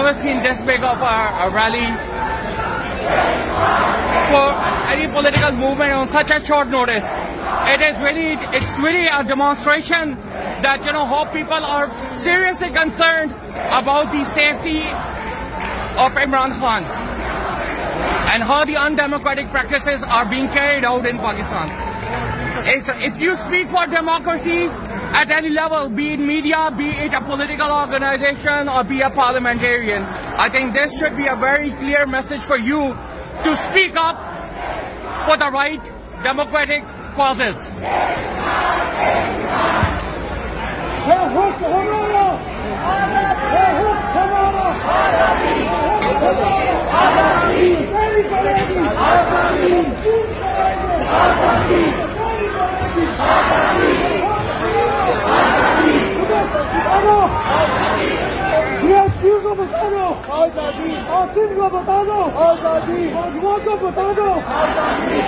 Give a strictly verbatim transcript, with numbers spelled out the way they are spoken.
never seen this big of a, a rally for any political movement on such a short notice. It is really, it's really a demonstration that, you know, how people are seriously concerned about the safety of Imran Khan and how the undemocratic practices are being carried out in Pakistan. It's, if you speak for democracy at any level, be it media, be it a political organization, or be a parliamentarian, I think this should be a very clear message for you to speak up for the right democratic causes. आजादी, आसिम को बता दो, आजादी, युवा को बता दो, आजादी।